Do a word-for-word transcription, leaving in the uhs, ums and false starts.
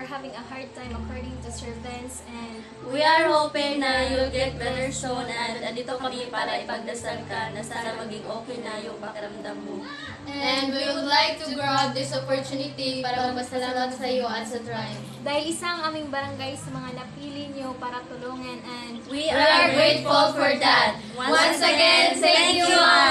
having a hard time according to Sir Vince, and we are hoping na you'll get better soon, and andito kami para ipagdasal ka na sana maging okay na yung pakiramdam mo. And we would like to grab this opportunity para magpasalamat sa iyo at sa Tribe. Dahil isang aming barangay sa mga napili niyo para tulungan, and we are grateful for that. Once again, thank you all!